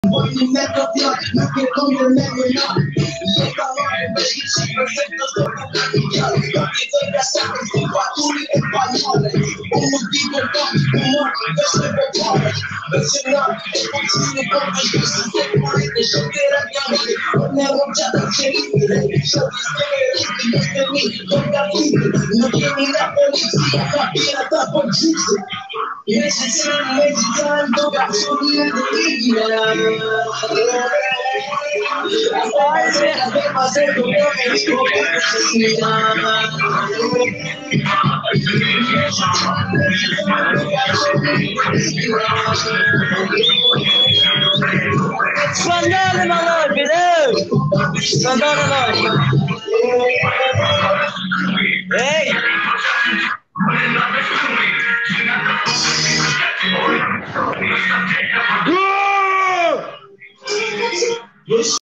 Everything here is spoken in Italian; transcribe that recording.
Voglio metto via, ma che come il meglio no. Le parole invece che ci presento sono cambiare. Perché sei gassato su fatture e parole. Un motivo no, un invece per cuore. Invece no, e continui con me giusto se volete. Scegliere amore, non è roggiata credibile. Show di stereotipi, queste mi non capite. Non vieni la polizia, capire troppo giusto. Invece siamo meditando, cazzo di incredibile. Ma se dobbiamo Spandone maloggi, spandone maloggi. Ehi!